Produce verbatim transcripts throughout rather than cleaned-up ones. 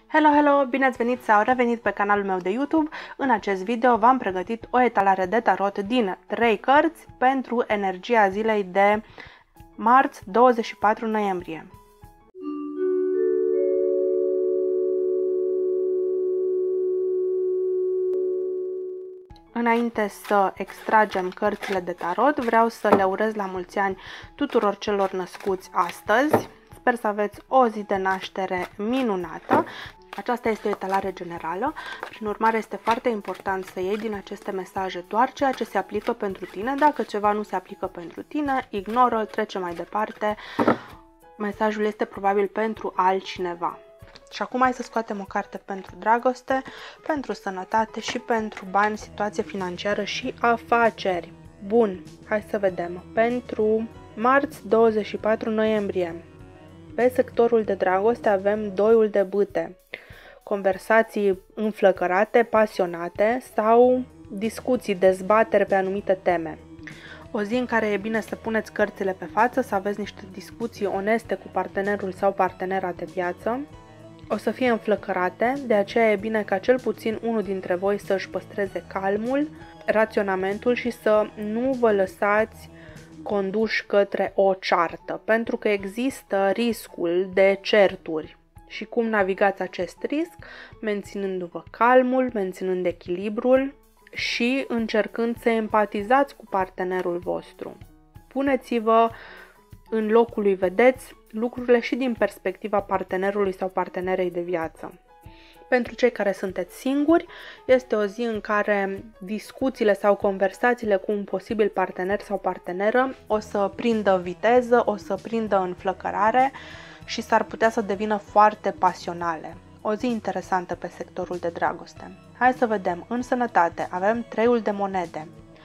Hello, hello! Bine ați venit sau revenit pe canalul meu de YouTube. În acest video v-am pregătit o etalare de tarot din trei cărți pentru energia zilei de marți douăzeci și patru noiembrie. Înainte să extragem cărțile de tarot, vreau să le urez la mulți ani tuturor celor născuți astăzi. Sper să aveți o zi de naștere minunată. Aceasta este o etalare generală, prin urmare este foarte important să iei din aceste mesaje doar ceea ce se aplică pentru tine. Dacă ceva nu se aplică pentru tine, ignoră, trece mai departe. Mesajul este probabil pentru altcineva. Și acum hai să scoatem o carte pentru dragoste, pentru sănătate și pentru bani, situație financiară și afaceri. Bun, hai să vedem. Pentru marți douăzeci și patru noiembrie, pe sectorul de dragoste avem doiul de bâte. Conversații înflăcărate, pasionate sau discuții, dezbateri pe anumite teme. O zi în care e bine să puneți cărțile pe față, să aveți niște discuții oneste cu partenerul sau partenera de viață. O să fie înflăcărate, de aceea e bine ca cel puțin unul dintre voi să își păstreze calmul, raționamentul și să nu vă lăsați conduși către o ceartă, pentru că există riscul de certuri. Și cum navigați acest risc? Menținându-vă calmul, menținând echilibrul și încercând să empatizați cu partenerul vostru. Puneți-vă în locul lui, vedeți lucrurile și din perspectiva partenerului sau partenerei de viață. Pentru cei care sunteți singuri, este o zi în care discuțiile sau conversațiile cu un posibil partener sau parteneră o să prindă viteză, o să prindă înflăcărare și s-ar putea să devină foarte pasionale. O zi interesantă pe sectorul de dragoste. Hai să vedem. În sănătate avem treiul de monede.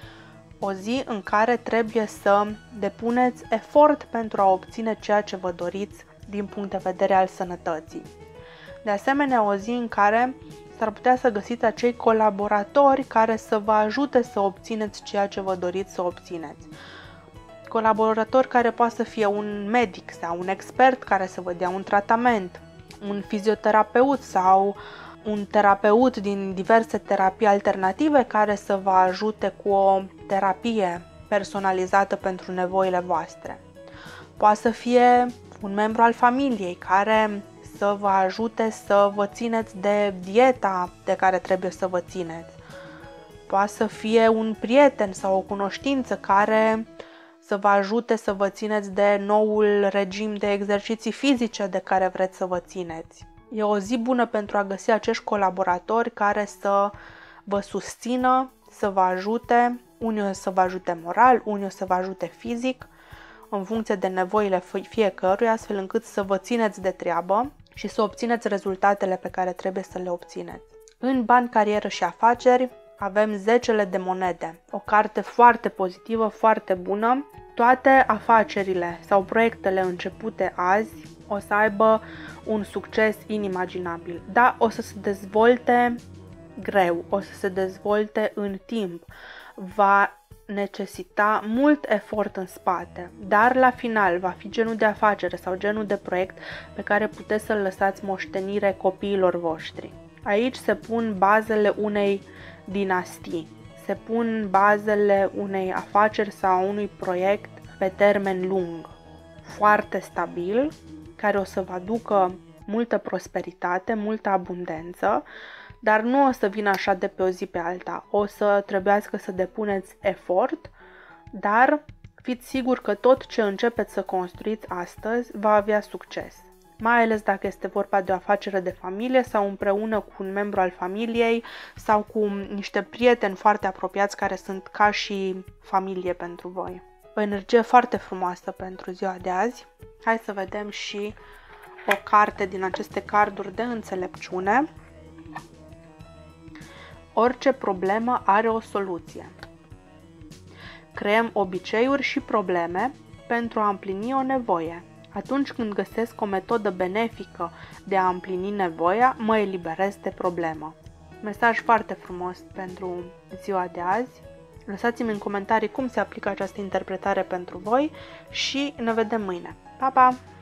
O zi în care trebuie să depuneți efort pentru a obține ceea ce vă doriți din punct de vedere al sănătății. De asemenea, o zi în care s-ar putea să găsiți acei colaboratori care să vă ajute să obțineți ceea ce vă doriți să obțineți. Colaborator care poate să fie un medic sau un expert care să vă dea un tratament, un fizioterapeut sau un terapeut din diverse terapii alternative care să vă ajute cu o terapie personalizată pentru nevoile voastre. Poate să fie un membru al familiei care să vă ajute să vă țineți de dieta de care trebuie să vă țineți. Poate să fie un prieten sau o cunoștință care să vă ajute să vă țineți de noul regim de exerciții fizice de care vreți să vă țineți. E o zi bună pentru a găsi acești colaboratori care să vă susțină, să vă ajute, unii o să vă ajute moral, unii o să vă ajute fizic, în funcție de nevoile fiecăruia, astfel încât să vă țineți de treabă și să obțineți rezultatele pe care trebuie să le obțineți. În bani, carieră și afaceri avem zecele de monede, o carte foarte pozitivă, foarte bună. Toate afacerile sau proiectele începute azi o să aibă un succes inimaginabil. Da, o să se dezvolte greu, o să se dezvolte în timp, va necesita mult efort în spate, dar la final va fi genul de afacere sau genul de proiect pe care puteți să-l lăsați moștenire copiilor voștri. Aici se pun bazele unei dinastii, se pun bazele unei afaceri sau unui proiect pe termen lung, foarte stabil, care o să vă aducă multă prosperitate, multă abundență, dar nu o să vină așa de pe o zi pe alta. O să trebuiască să depuneți efort, dar fiți siguri că tot ce începeți să construiți astăzi va avea succes. Mai ales dacă este vorba de o afacere de familie sau împreună cu un membru al familiei sau cu niște prieteni foarte apropiați care sunt ca și familie pentru voi. O energie foarte frumoasă pentru ziua de azi. Hai să vedem și o carte din aceste carduri de înțelepciune. Orice problemă are o soluție. Creăm obiceiuri și probleme pentru a împlini o nevoie. Atunci când găsesc o metodă benefică de a împlini nevoia, mă eliberez de problemă. Mesaj foarte frumos pentru ziua de azi. Lăsați-mi în comentarii cum se aplică această interpretare pentru voi și ne vedem mâine. Pa, pa!